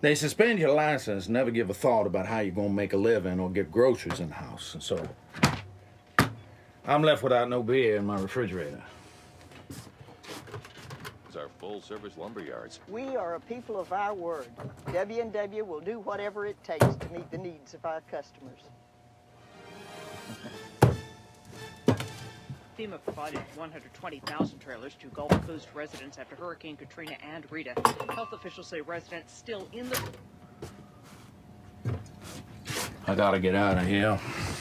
They suspend your license, never give a thought about how you're gonna make a living or get groceries in the house. And so, I'm left without no beer in my refrigerator. It's our full-service lumber yards. We are a people of our word. W&W will do whatever it takes to meet the needs of our customers. FEMA provided 120,000 trailers to Gulf Coast residents after Hurricane Katrina and Rita. Health officials say residents still in the... I gotta get out of here.